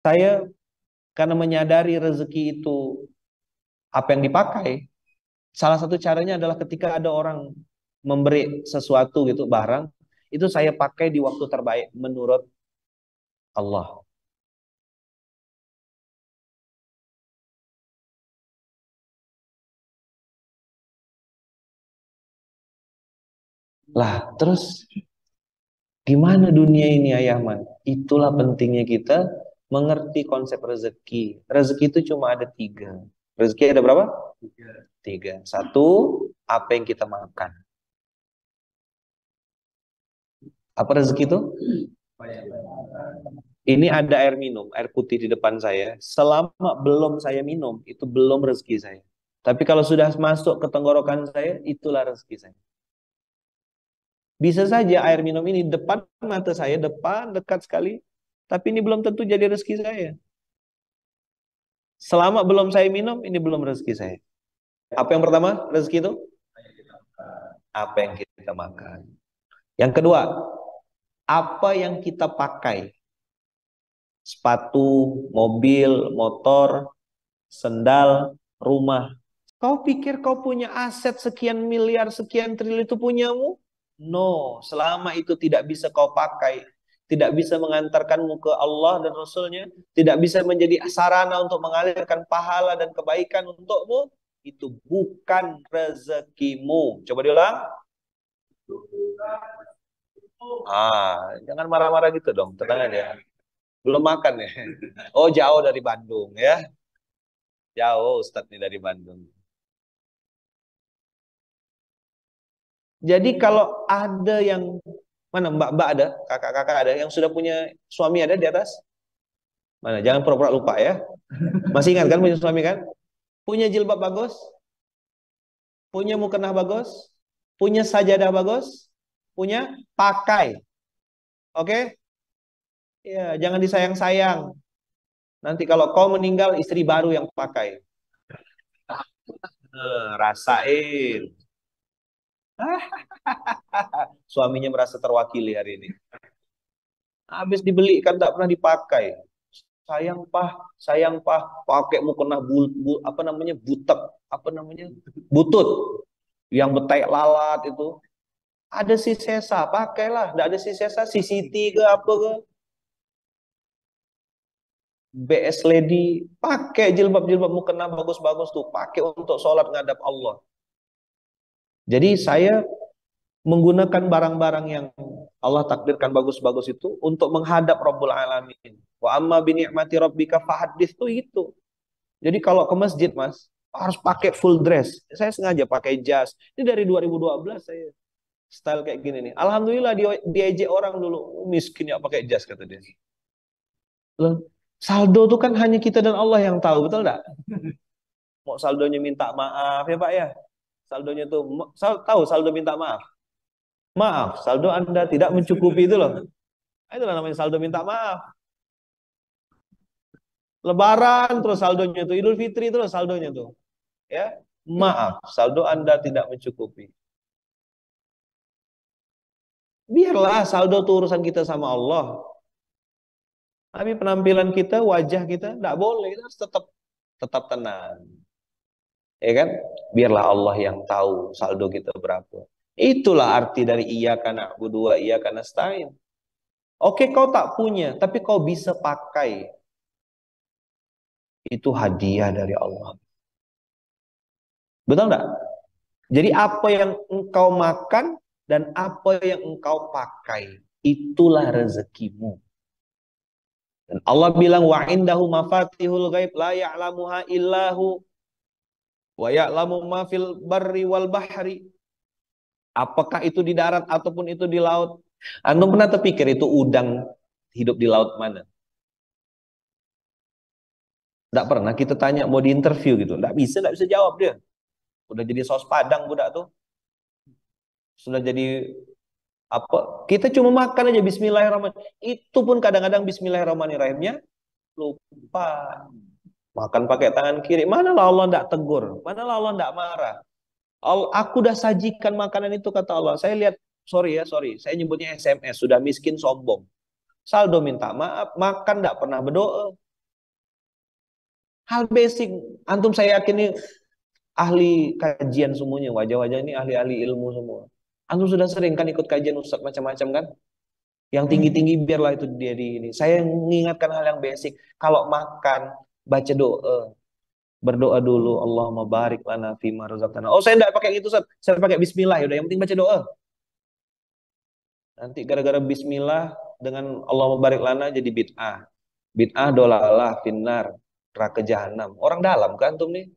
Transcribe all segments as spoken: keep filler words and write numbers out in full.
Saya karena menyadari rezeki itu apa yang dipakai, salah satu caranya adalah ketika ada orang memberi sesuatu gitu, barang, itu saya pakai di waktu terbaik menurut Allah. Lah, terus gimana dunia ini, Ayahman? Itulah pentingnya kita mengerti konsep rezeki. Rezeki itu cuma ada tiga. Rezeki ada berapa? Tiga. Satu, apa yang kita makan. Apa rezeki itu? Ini ada air minum, air putih di depan saya. Selama belum saya minum, itu belum rezeki saya. Tapi kalau sudah masuk ke tenggorokan saya, itulah rezeki saya. Bisa saja air minum ini depan mata saya, depan, dekat sekali. Tapi ini belum tentu jadi rezeki saya. Selama belum saya minum, ini belum rezeki saya. Apa yang pertama, rezeki itu? Apa yang kita makan. Yang kedua, apa yang kita pakai. Sepatu, mobil, motor, sendal, rumah. Kau pikir kau punya aset sekian miliar, sekian triliun itu punyamu? No, selama itu tidak bisa kau pakai, tidak bisa mengantarkanmu ke Allah dan Rasulnya, tidak bisa menjadi sarana untuk mengalirkan pahala dan kebaikan untukmu, itu bukan rezekimu. Coba diulang. Ah, jangan marah-marah gitu dong, tenang aja. Belum makan ya. Oh, jauh dari Bandung ya. Jauh Ustadz nih dari Bandung. Jadi kalau ada yang mana mbak-mbak ada, kakak-kakak ada yang sudah punya suami ada di atas? Mana? Jangan pura-pura lupa ya. Masih ingat kan punya suami kan? Punya jilbab bagus? Punya mukena bagus? Punya sajadah bagus? Punya pakai. Oke? Ya, jangan disayang-sayang. Nanti kalau kau meninggal istri baru yang pakai. Eh, rasain. Suaminya merasa terwakili hari ini. Habis dibeli kan tak pernah dipakai. Sayang pah, sayang pah, pakai mukena bul, bul, apa namanya butek, apa namanya butut, yang betai lalat itu. Ada si sisa, pakailah. Tidak ada si sisa, C C T ke apa ke, B S Lady, pakai jilbab-jilbab mukena bagus-bagus tuh, pakai untuk sholat ngadap Allah. Jadi saya menggunakan barang-barang yang Allah takdirkan bagus-bagus itu untuk menghadap Rabbul Alamin. Wa amma bi ni'mati rabbika fahaddits tuh itu. Jadi kalau ke masjid, Mas, harus pakai full dress. Saya sengaja pakai jas. Ini dari dua ribu dua belas saya style kayak gini nih. Alhamdulillah dia diejek orang dulu, "Oh, miskin ya pakai jas," kata dia. Loh, saldo tuh kan hanya kita dan Allah yang tahu, betul enggak? Mau saldonya minta maaf ya, Pak ya. Saldonya tuh sal, tahu saldo minta maaf. Maaf, saldo Anda tidak mencukupi itu loh. Itulah namanya saldo minta maaf. Lebaran terus saldonya tuh, Idul Fitri terus saldonya tuh. Ya, maaf, saldo Anda tidak mencukupi. Biarlah saldo itu urusan kita sama Allah. Tapi penampilan kita, wajah kita, tidak boleh. Kita harus tetap tetap tenang. Ya kan? Biarlah Allah yang tahu saldo kita berapa. Itulah arti dari iyyaka na'budu wa iyyaka nasta'in. Oke, kau tak punya, tapi kau bisa pakai. Itu hadiah dari Allah. Betul nggak? Jadi apa yang engkau makan dan apa yang engkau pakai, itulah rezekimu. Dan Allah bilang wa indahu mafatihul ghaib la ya'lamuha illahu wa ya'lamu ma fil barri wal bahri. Apakah itu di darat ataupun itu di laut? Anda pernah terpikir itu udang hidup di laut mana? Tidak pernah kita tanya mau diinterview gitu. Tidak bisa, tidak bisa jawab dia. Udah jadi saus padang budak tuh. Sudah jadi apa? Kita cuma makan aja Bismillahirrahmanirrahim. Itu pun kadang-kadang Bismillahirrahmanirrahimnya lupa. Makan pakai tangan kiri. Manalah Allah tidak tegur. Manalah Allah tidak marah. Allah, aku udah sajikan makanan itu kata Allah. Saya lihat, sorry ya, sorry. Saya nyebutnya S M S. Sudah miskin sombong. Saldo minta maaf. Makan tidak pernah berdoa. Hal basic. Antum saya yakin ini ahli kajian semuanya. Wajah-wajah ini ahli-ahli ilmu semua. Antum sudah sering kan ikut kajian ustadz macam-macam kan? Yang tinggi-tinggi biarlah itu dia di ini. Saya mengingatkan hal yang basic. Kalau makan, baca doa. Berdoa dulu, Allahumma barik lana fima razaqtana. Oh, saya enggak pakai gitu, Ustaz. Saya pakai bismillah ya udah, yang penting baca doa. Nanti gara-gara bismillah dengan Allahumma barik lana jadi bid'ah. Bid'ah dolalah finnar, neraka jahanam. Orang dalam kan antum nih.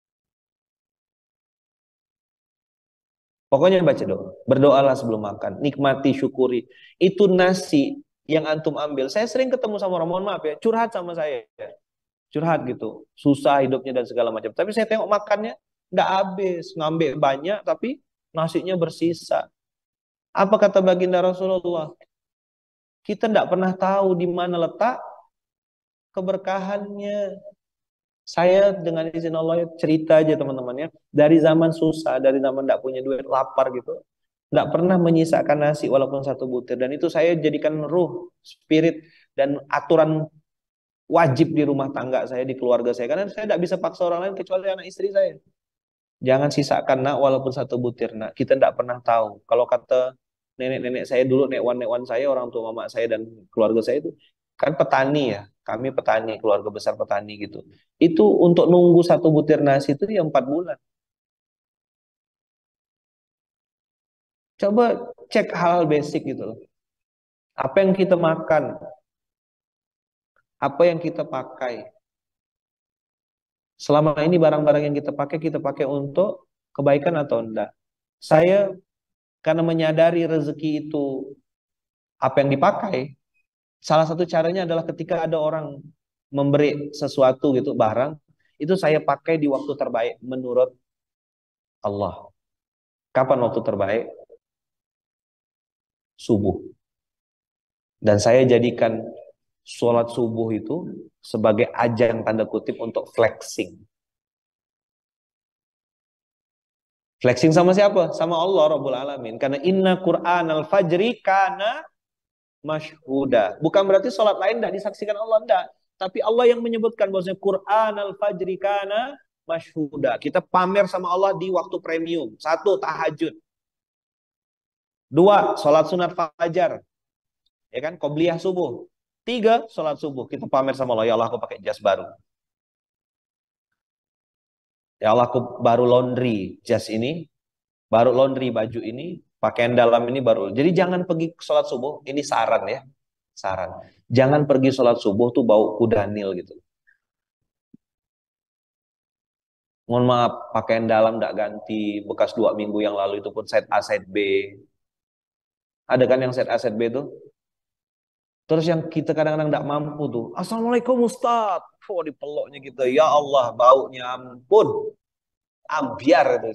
Pokoknya baca doa. Berdoalah sebelum makan. Nikmati, syukuri. Itu nasi yang antum ambil. Saya sering ketemu sama orang, mohon maaf ya, curhat sama saya. Curhat gitu. Susah hidupnya dan segala macam. Tapi saya tengok makannya nggak habis. Ngambil banyak tapi nasinya bersisa. Apa kata baginda Rasulullah? Kita tidak pernah tahu di mana letak keberkahannya. Saya dengan izin Allah cerita aja teman-teman ya. Dari zaman susah, dari zaman tidak punya duit, lapar gitu. Tidak pernah menyisakan nasi walaupun satu butir. Dan itu saya jadikan ruh, spirit, dan aturan wajib di rumah tangga saya, di keluarga saya. Karena saya tidak bisa paksa orang lain kecuali anak istri saya. Jangan sisakan nak walaupun satu butir nak. Kita tidak pernah tahu. Kalau kata nenek-nenek saya dulu, nek-wan-nek-wan saya, orang tua mama saya dan keluarga saya itu kan petani ya. Kami petani, keluarga besar petani gitu. Itu untuk nunggu satu butir nasi itu ya empat bulan. Coba cek hal-hal basic gitu loh. Apa yang kita makan, apa yang kita pakai. Selama ini barang-barang yang kita pakai, kita pakai untuk kebaikan atau enggak. Saya karena menyadari rezeki itu apa yang dipakai, salah satu caranya adalah ketika ada orang memberi sesuatu gitu, barang, itu saya pakai di waktu terbaik menurut Allah. Kapan waktu terbaik? Subuh. Dan saya jadikan sholat subuh itu sebagai ajang tanda kutip untuk flexing. Flexing sama siapa? Sama Allah Rabbul Alamin. Karena inna Qur'an al-fajri kana masyhuda. Bukan berarti sholat lain tidak disaksikan Allah, tidak. Tapi Allah yang menyebutkan bahwasanya Qur'an al-fajri kana masyhuda. Kita pamer sama Allah di waktu premium. Satu, tahajud. Dua, sholat sunat fajar. Ya kan, qobliyah subuh. Tiga, sholat subuh. Kita pamer sama Allah. Ya Allah, aku pakai jas baru. Ya Allah, aku baru laundry jas ini. Baru laundry baju ini. Pakaian dalam ini baru. Jadi jangan pergi sholat subuh. Ini saran ya. Saran. Jangan pergi sholat subuh tuh bau kudanil gitu. Mohon maaf, pakaian dalam tidak ganti. Bekas dua minggu yang lalu itu pun set A, set B. Ada kan yang set A, set B tuh? Terus yang kita kadang-kadang tidak mampu tuh. Assalamualaikum Ustaz. Oh, dipeluknya gitu. Ya Allah, baunya ampun. Ambiar itu.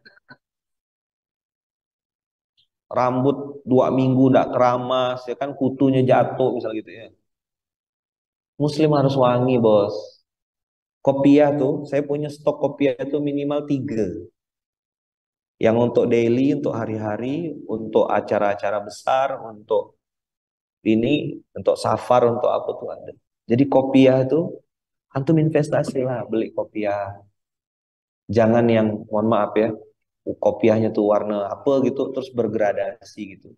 Rambut dua minggu tidak keramas. Ya kan kutunya jatuh misal gitu ya. Muslim harus wangi bos. Kopiah tuh, saya punya stok kopiah itu minimal tiga. Yang untuk daily, untuk hari-hari, untuk acara-acara besar, untuk ini, untuk safar, untuk apa tuh ada. Jadi kopiah itu, antum investasi lah beli kopiah. Jangan yang, mohon maaf ya, kopiahnya tuh warna apa gitu, terus bergradasi gitu.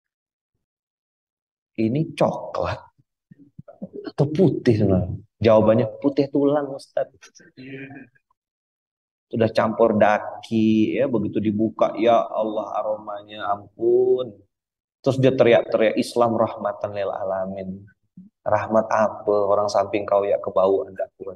Ini coklat atau putih sebenarnya? Jawabannya putih tulang Ustaz. Sudah campur daki ya, begitu dibuka ya Allah aromanya ampun. Terus dia teriak-teriak Islam rahmatan lil alamin. Rahmat apa? Orang samping kau ya kebauan gak kuat.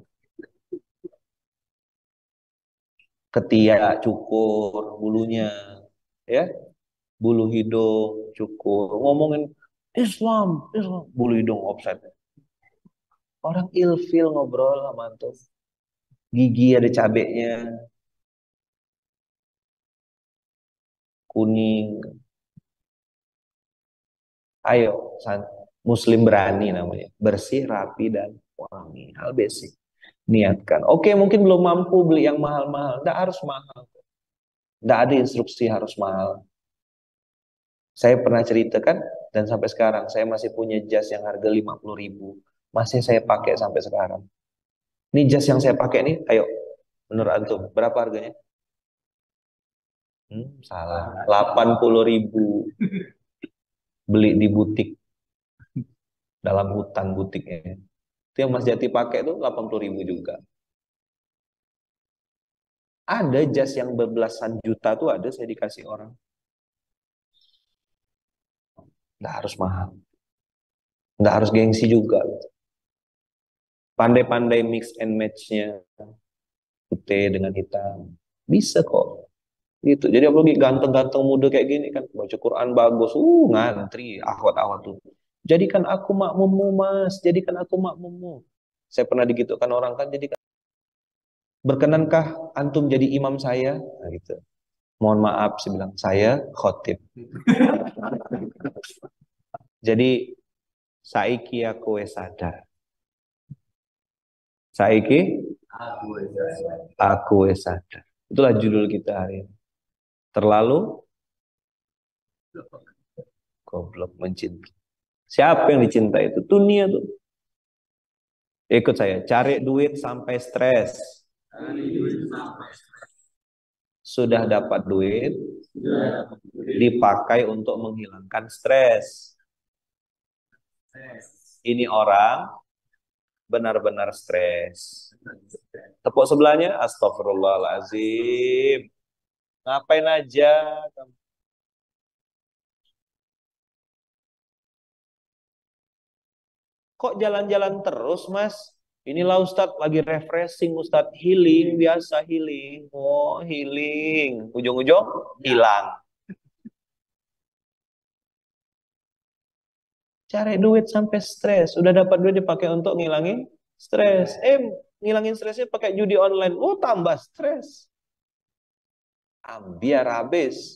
Ketiak cukur bulunya ya, bulu hidung cukur. Ngomongin Islam, Islam, bulu hidung offset. Orang ilfil ngobrol sama antum. Gigi ada cabenya, kuning. Ayo, Muslim berani namanya. Bersih, rapi, dan wangi. Hal basic. Niatkan. Oke, mungkin belum mampu beli yang mahal-mahal. Tidak harus mahal. Tidak ada instruksi harus mahal. Saya pernah ceritakan, dan sampai sekarang saya masih punya jas yang harga lima puluh ribu. Masih saya pakai sampai sekarang. Ini jas yang saya pakai nih, ayo, menurut antum, berapa harganya? Hmm, salah, delapan puluh ribu. Beli di butik, dalam hutan butiknya. Itu yang Mas Jati pakai tuh delapan puluh ribu juga. Ada jas yang berbelasan juta tuh ada saya dikasih orang. Nggak harus mahal. Nggak harus gengsi juga. Pandai-pandai mix and match-nya. Putih dengan hitam. Bisa kok. Gitu. Jadi apalagi ganteng-ganteng muda kayak gini kan. Baca Quran bagus. Uh, ngantri. Ahwat-ahwat tuh. Jadikan aku makmummu, Mas. Jadikan aku makmummu. Saya pernah digitukan orang kan. Jadi berkenankah antum jadi imam saya? Nah, gitu. Mohon maaf, saya bilang, saya khotib. Jadi, saiki aku wis sadar. Saiki aku wis sadar. Itulah judul kita hari ini. Terlalu goblok mencintai. Siapa yang dicintai itu? Dunia tuh. Ikut saya, cari duit sampai stres. Sudah dapat duit, dipakai untuk menghilangkan stres. Ini orang benar-benar stres. Tepuk sebelahnya, astagfirullahaladzim. Ngapain aja? Kok jalan-jalan terus, Mas? Inilah Ustadz lagi refreshing, Ustadz healing, biasa healing. Oh, healing. Ujung-ujung hilang. Cari duit sampai stres. Udah dapat duit dipakai untuk ngilangin stres. Eh, ngilangin stresnya pakai judi online. Oh, tambah stres. Ambiar habis.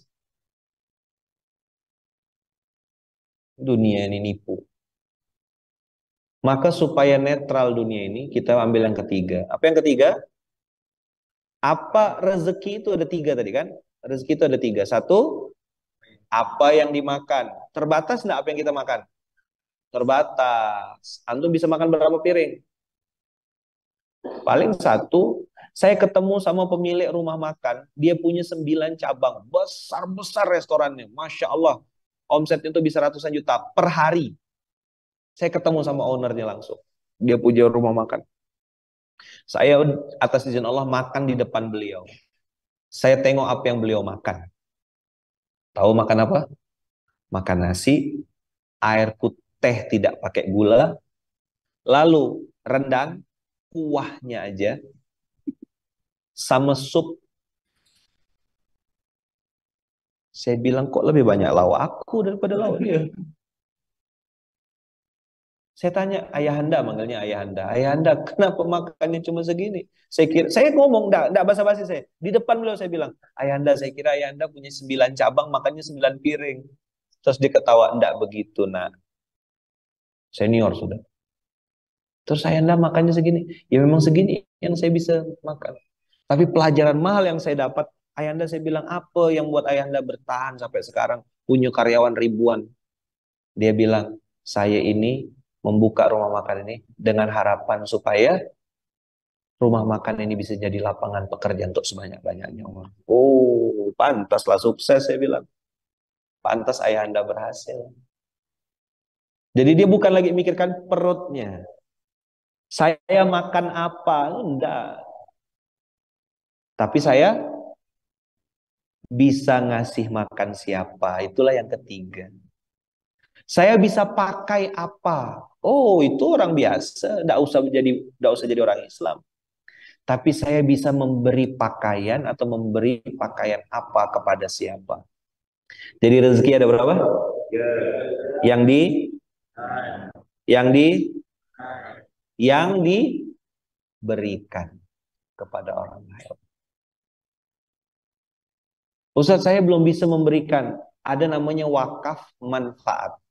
Dunia ini nipu. Maka supaya netral dunia ini, kita ambil yang ketiga. Apa yang ketiga? Apa rezeki itu ada tiga tadi kan? Rezeki itu ada tiga. Satu, apa yang dimakan. Terbatas enggak apa yang kita makan? Terbatas. Antum bisa makan berapa piring? Paling satu. Saya ketemu sama pemilik rumah makan. Dia punya sembilan cabang. Besar-besar restorannya. Masya Allah. Omsetnya itu bisa ratusan juta per hari. Saya ketemu sama ownernya langsung. Dia punya rumah makan. Saya atas izin Allah makan di depan beliau. Saya tengok apa yang beliau makan. Tahu makan apa? Makan nasi, air putih tidak pakai gula, lalu rendang, kuahnya aja, sama sup. Saya bilang kok lebih banyak lauk aku daripada lauk dia. Saya tanya ayahanda, manggilnya ayahanda. Ayahanda, kenapa makannya cuma segini? Saya kira, saya ngomong, enggak, enggak basa-basi saya. Di depan beliau saya bilang, ayahanda, saya kira ayahanda punya sembilan cabang, makannya sembilan piring. Terus dia ketawa, enggak begitu, nak. Senior sudah. Terus ayahanda makannya segini. Ya memang segini yang saya bisa makan. Tapi pelajaran mahal yang saya dapat, ayahanda saya bilang, apa yang buat ayahanda bertahan sampai sekarang, punya karyawan ribuan. Dia bilang, saya ini membuka rumah makan ini dengan harapan supaya rumah makan ini bisa jadi lapangan pekerjaan untuk sebanyak-banyaknya orang. Oh, pantaslah sukses, saya bilang. Pantas ayahanda berhasil. Jadi dia bukan lagi mikirkan perutnya. Saya makan apa? Enggak. Tapi saya bisa ngasih makan siapa? Itulah yang ketiga. Saya bisa pakai apa? Oh, itu orang biasa, enggak usah menjadi enggak usah jadi orang Islam. Tapi saya bisa memberi pakaian atau memberi pakaian apa kepada siapa? Jadi rezeki ada berapa? Yang di yang di yang diberikan kepada orang lain. Ustaz, saya belum bisa memberikan. Ada namanya wakaf manfaat.